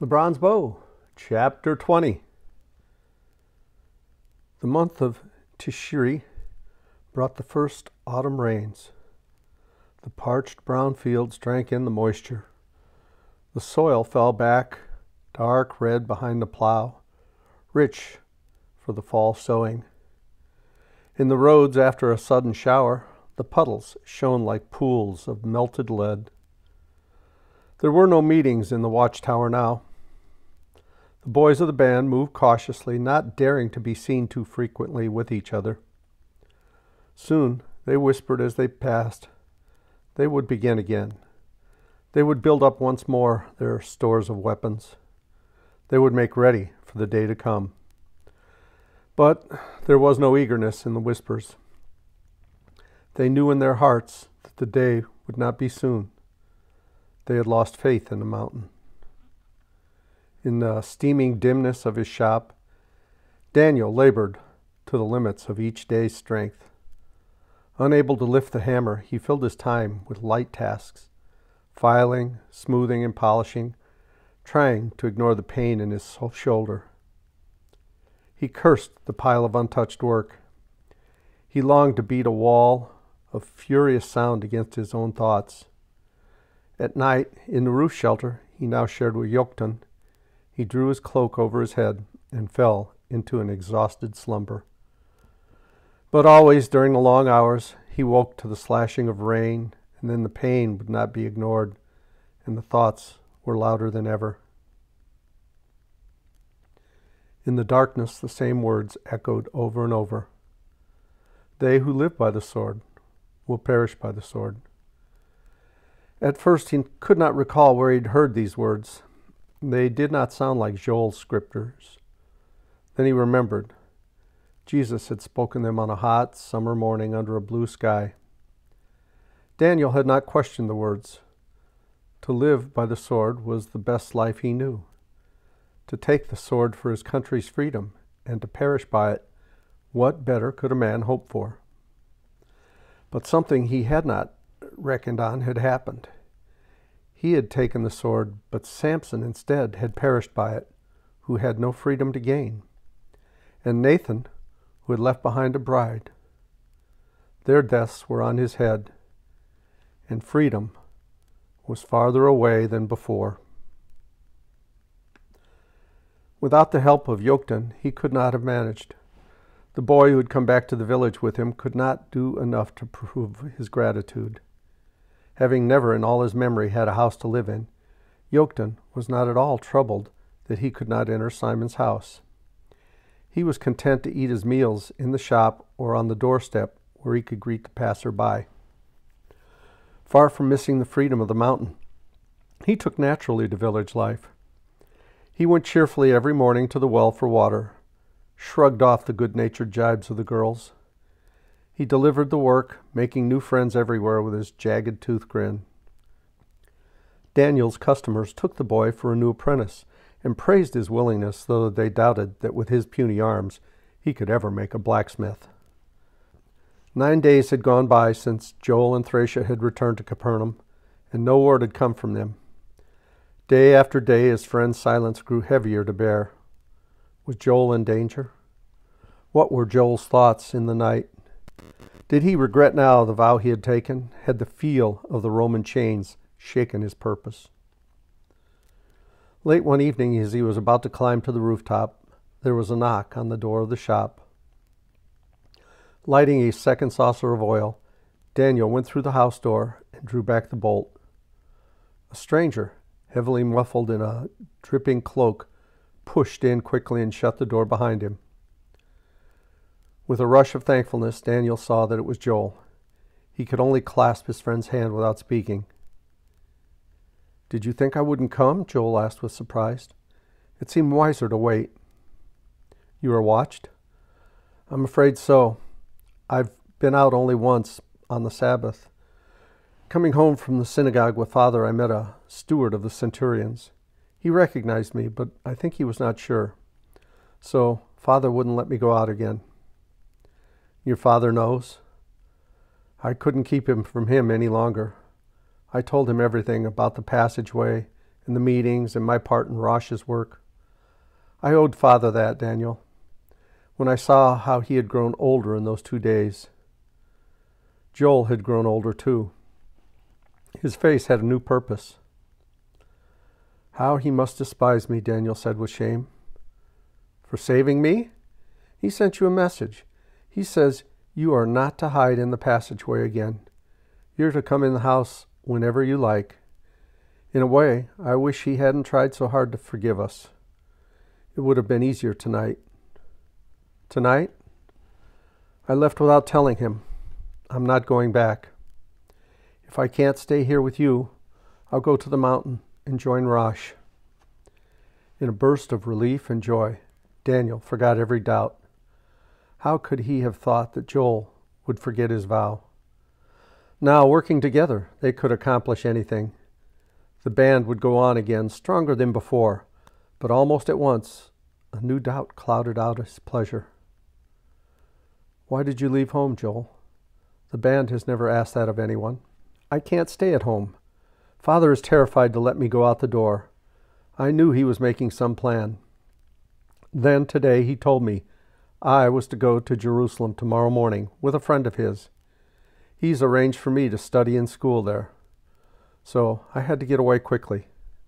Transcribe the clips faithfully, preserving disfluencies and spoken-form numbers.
The Bronze Bow, Chapter twenty. The month of Tishri brought the first autumn rains. The parched brown fields drank in the moisture. The soil fell back, dark red behind the plow, rich for the fall sowing. In the roads after a sudden shower, the puddles shone like pools of melted lead. There were no meetings in the watchtower now. The boys of the band moved cautiously, not daring to be seen too frequently with each other. Soon they whispered as they passed. They would begin again. They would build up once more their stores of weapons. They would make ready for the day to come. But there was no eagerness in the whispers. They knew in their hearts that the day would not be soon. They had lost faith in the mountain. In the steaming dimness of his shop, Daniel labored to the limits of each day's strength. Unable to lift the hammer, he filled his time with light tasks, filing, smoothing, and polishing, trying to ignore the pain in his shoulder. He cursed the pile of untouched work. He longed to beat a wall of furious sound against his own thoughts. At night, in the roof shelter he now shared with Yoktan, he drew his cloak over his head and fell into an exhausted slumber. But always during the long hours, he woke to the slashing of rain, and then the pain would not be ignored, and the thoughts were louder than ever. In the darkness, the same words echoed over and over. They who live by the sword will perish by the sword. At first, he could not recall where he'd heard these words. They did not sound like Joel's scriptures. Then he remembered. Jesus had spoken them on a hot summer morning under a blue sky. Daniel had not questioned the words. To live by the sword was the best life he knew. To take the sword for his country's freedom and to perish by it, what better could a man hope for? But something he had not reckoned on had happened. He had taken the sword, but Samson instead had perished by it, who had no freedom to gain. And Nathan, who had left behind a bride. Their deaths were on his head, and freedom was farther away than before. Without the help of Yoktan, he could not have managed. The boy who had come back to the village with him could not do enough to prove his gratitude. Having never in all his memory had a house to live in, Yoktan was not at all troubled that he could not enter Simon's house. He was content to eat his meals in the shop or on the doorstep where he could greet the passer-by. Far from missing the freedom of the mountain, he took naturally to village life. He went cheerfully every morning to the well for water, shrugged off the good-natured jibes of the girls. He delivered the work, making new friends everywhere with his jagged tooth grin. Daniel's customers took the boy for a new apprentice and praised his willingness, though they doubted that with his puny arms he could ever make a blacksmith. Nine days had gone by since Joel and Thracia had returned to Capernaum, and no word had come from them. Day after day his friend's silence grew heavier to bear. Was Joel in danger? What were Joel's thoughts in the night? Did he regret now the vow he had taken? Had the feel of the Roman chains shaken his purpose? Late one evening, as he was about to climb to the rooftop, there was a knock on the door of the shop. Lighting a second saucer of oil, Daniel went through the house door and drew back the bolt. A stranger, heavily muffled in a dripping cloak, pushed in quickly and shut the door behind him. With a rush of thankfulness, Daniel saw that it was Joel. He could only clasp his friend's hand without speaking. "Did you think I wouldn't come?" Joel asked with surprise. "It seemed wiser to wait." "You are watched?" "I'm afraid so. I've been out only once, on the Sabbath. Coming home from the synagogue with Father, I met a steward of the centurions. He recognized me, but I think he was not sure. So Father wouldn't let me go out again." "Your father knows?" I couldn't keep him from him any longer. I told him everything about the passageway and the meetings and my part in Rosh's work. I owed Father that, Daniel, when I saw how he had grown older in those two days. Joel had grown older too. His face had a new purpose. How he must despise me, Daniel said with shame. For saving me? He sent you a message. He says you are not to hide in the passageway again. You're to come in the house whenever you like. In a way, I wish he hadn't tried so hard to forgive us. It would have been easier tonight. Tonight? I left without telling him. I'm not going back. If I can't stay here with you, I'll go to the mountain and join Rosh. In a burst of relief and joy, Daniel forgot every doubt. How could he have thought that Joel would forget his vow? Now, working together, they could accomplish anything. The band would go on again, stronger than before, but almost at once, a new doubt clouded out his pleasure. Why did you leave home, Joel? The band has never asked that of anyone. I can't stay at home. Father is terrified to let me go out the door. I knew he was making some plan. Then today he told me I was to go to Jerusalem tomorrow morning with a friend of his. He's arranged for me to study in school there. So I had to get away quickly.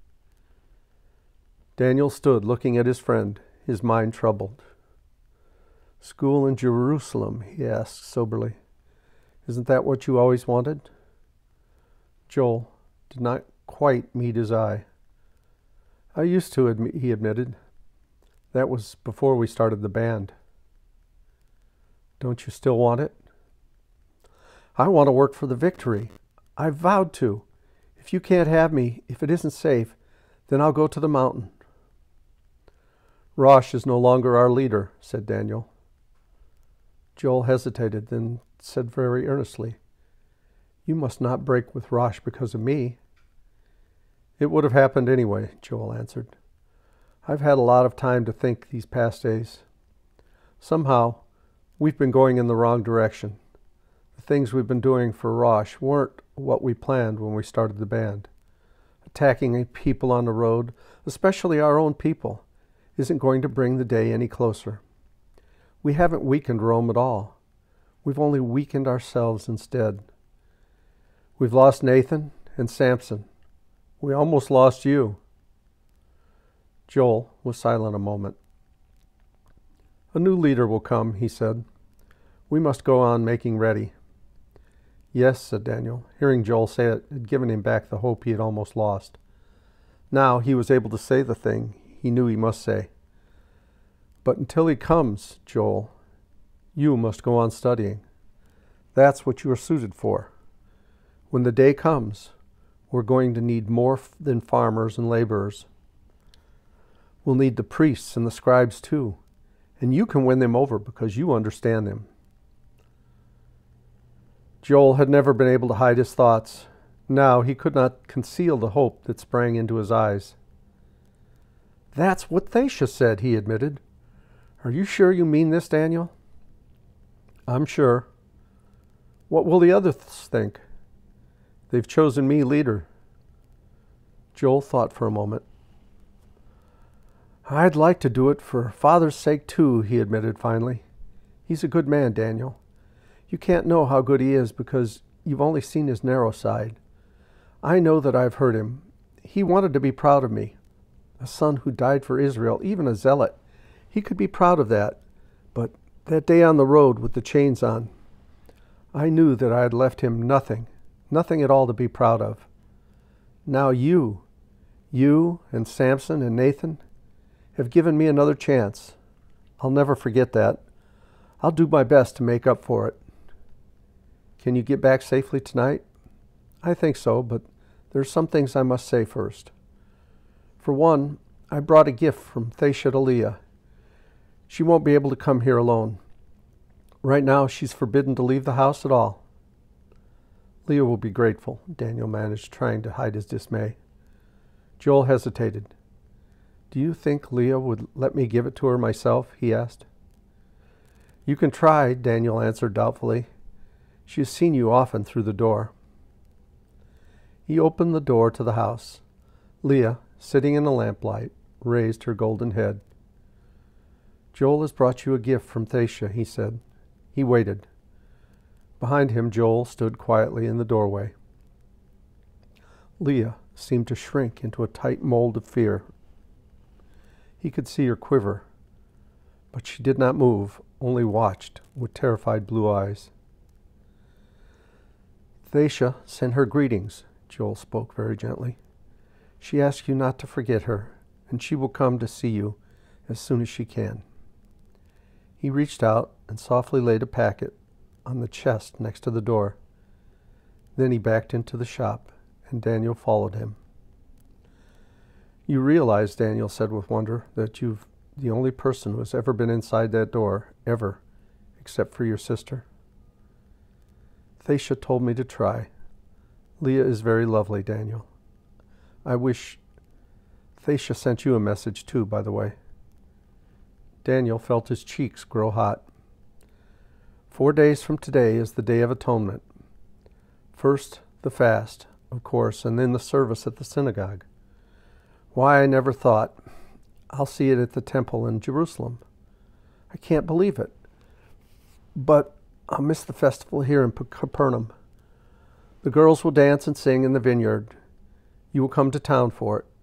Daniel stood looking at his friend, his mind troubled. School in Jerusalem, he asked soberly. Isn't that what you always wanted? Joel did not quite meet his eye. I used to, admit, he admitted. That was before we started the band. Don't you still want it? I want to work for the Victory. I vowed to. If you can't have me, if it isn't safe, then I'll go to the mountain. Rosh is no longer our leader, said Daniel. Joel hesitated, then said very earnestly, You must not break with Rosh because of me. It would have happened anyway, Joel answered. I've had a lot of time to think these past days. Somehow, we've been going in the wrong direction. The things we've been doing for Rosh weren't what we planned when we started the band. Attacking people on the road, especially our own people, isn't going to bring the day any closer. We haven't weakened Rome at all. We've only weakened ourselves instead. We've lost Nathan and Samson. We almost lost you. Joel was silent a moment. A new leader will come, he said. We must go on making ready. Yes, said Daniel. Hearing Joel say it had given him back the hope he had almost lost. Now he was able to say the thing he knew he must say. But until he comes, Joel, you must go on studying. That's what you are suited for. When the day comes, we're going to need more than farmers and laborers. We'll need the priests and the scribes too, and you can win them over because you understand them. Joel had never been able to hide his thoughts. Now he could not conceal the hope that sprang into his eyes. That's what Thacia said, he admitted. Are you sure you mean this, Daniel? I'm sure. What will the others think? They've chosen me leader. Joel thought for a moment. I'd like to do it for Father's sake too, he admitted finally. He's a good man, Daniel. You can't know how good he is because you've only seen his narrow side. I know that I've hurt him. He wanted to be proud of me. A son who died for Israel, even a zealot. He could be proud of that. But that day on the road with the chains on, I knew that I had left him nothing, nothing at all to be proud of. Now you, you and Samson and Nathan have given me another chance. I'll never forget that. I'll do my best to make up for it. Can you get back safely tonight? I think so, but there's some things I must say first. For one, I brought a gift from Thacia to Leah. She won't be able to come here alone. Right now, she's forbidden to leave the house at all. Leah will be grateful, Daniel managed, trying to hide his dismay. Joel hesitated. Do you think Leah would let me give it to her myself? He asked. You can try, Daniel answered doubtfully. She has seen you often through the door. He opened the door to the house. Leah, sitting in the lamplight, raised her golden head. "Joel has brought you a gift from Thacia," he said. He waited. Behind him, Joel stood quietly in the doorway. Leah seemed to shrink into a tight mold of fear. He could see her quiver, but she did not move, only watched with terrified blue eyes. "Thacia sent her greetings," Joel spoke very gently. "She asks you not to forget her, and she will come to see you as soon as she can." He reached out and softly laid a packet on the chest next to the door. Then he backed into the shop, and Daniel followed him. "You realize," Daniel said with wonder, "that you've the only person who has ever been inside that door, ever, except for your sister?" "Thacia told me to try. Leah is very lovely, Daniel. I wish... Thacia sent you a message too, by the way." Daniel felt his cheeks grow hot. "Four days from today is the Day of Atonement. First the fast, of course, and then the service at the synagogue. Why, I never thought. I'll see it at the temple in Jerusalem. I can't believe it. But I'll miss the festival here in Capernaum. The girls will dance and sing in the vineyard. You will come to town for it."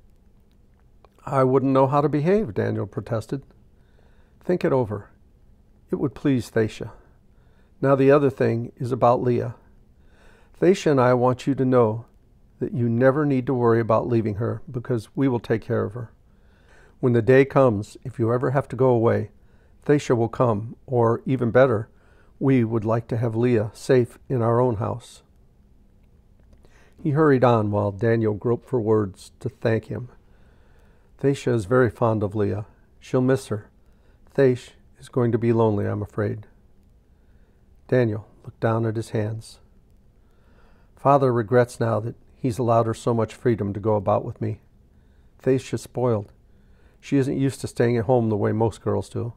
"I wouldn't know how to behave," Daniel protested. "Think it over. It would please Thacia. Now the other thing is about Leah. Thacia and I want you to know that you never need to worry about leaving her, because we will take care of her. When the day comes, if you ever have to go away, Thacia will come, or even better, we would like to have Leah safe in our own house." He hurried on while Daniel groped for words to thank him. "Thacia is very fond of Leah. She'll miss her. Thacia is going to be lonely, I'm afraid." Daniel looked down at his hands. "Father regrets now that he's allowed her so much freedom to go about with me. Thacia's spoiled. She isn't used to staying at home the way most girls do."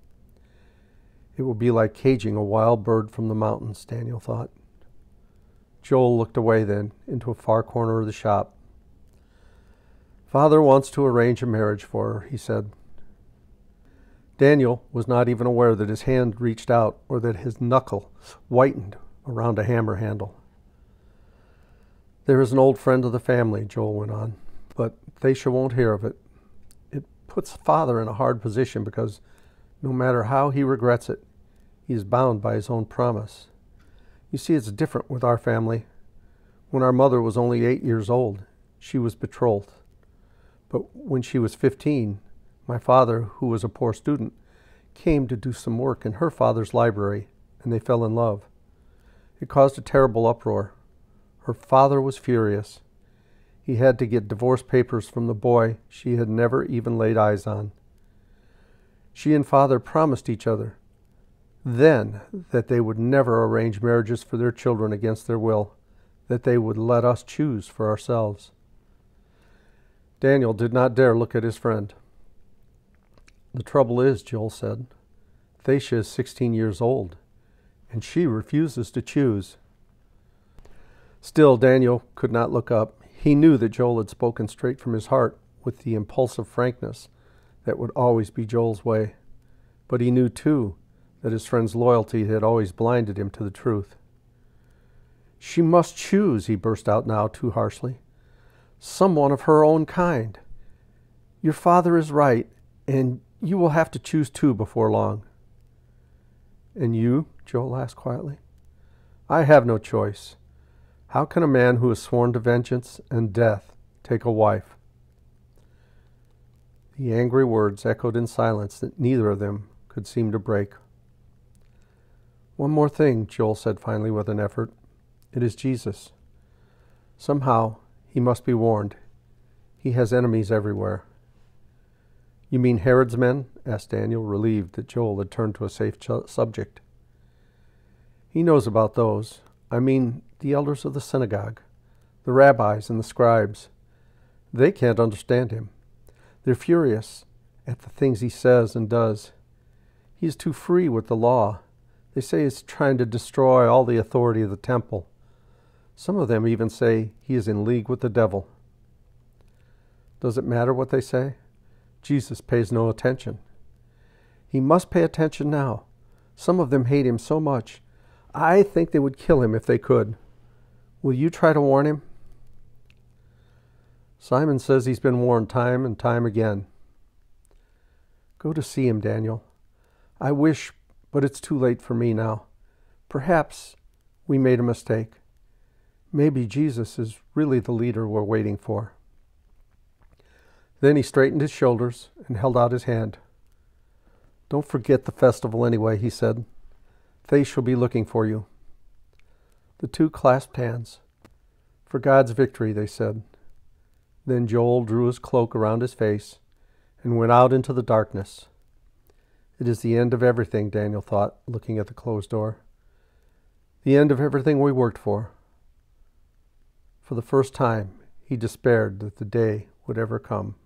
It would be like caging a wild bird from the mountains, Daniel thought. Joel looked away then, into a far corner of the shop. "Father wants to arrange a marriage for her," he said. Daniel was not even aware that his hand reached out or that his knuckle whitened around a hammer handle. "There is an old friend of the family," Joel went on, "but Thacia won't hear of it. It puts Father in a hard position because no matter how he regrets it, he is bound by his own promise. You see, it's different with our family. When our mother was only eight years old, she was betrothed. But when she was fifteen, my father, who was a poor student, came to do some work in her father's library, and they fell in love. It caused a terrible uproar. Her father was furious. He had to get divorce papers from the boy she had never even laid eyes on. She and Father promised each other then that they would never arrange marriages for their children against their will, that they would let us choose for ourselves." Daniel did not dare look at his friend. "The trouble is," Joel said, "Thacia is sixteen years old, and she refuses to choose." Still, Daniel could not look up. He knew that Joel had spoken straight from his heart with the impulsive frankness that would always be Joel's way. But he knew, too, that his friend's loyalty had always blinded him to the truth. "She must choose," he burst out now too harshly. "Someone of her own kind. Your father is right, and you will have to choose too before long." "And you?" Joel asked quietly. "I have no choice. How can a man who is sworn to vengeance and death take a wife?" The angry words echoed in silence that neither of them could seem to break. "One more thing," Joel said finally with an effort. "It is Jesus. Somehow he must be warned. He has enemies everywhere." "You mean Herod's men?" asked Daniel, relieved that Joel had turned to a safe ch- subject. "He knows about those. I mean the elders of the synagogue, the rabbis and the scribes. They can't understand him. They're furious at the things he says and does. He is too free with the law. They say he's trying to destroy all the authority of the temple. Some of them even say he is in league with the devil." Does it matter what they say? Jesus pays no attention. He must pay attention now. Some of them hate him so much. I think they would kill him if they could. Will you try to warn him? Simon says he's been warned time and time again. Go to see him, Daniel. I wish, but it's too late for me now. Perhaps we made a mistake. Maybe Jesus is really the leader we're waiting for. Then he straightened his shoulders and held out his hand. Don't forget the festival anyway, he said. Thais shall be looking for you. The two clasped hands. For God's victory, they said. Then Joel drew his cloak around his face and went out into the darkness. It is the end of everything, Daniel thought, looking at the closed door. The end of everything we worked for. For the first time, he despaired that the day would ever come.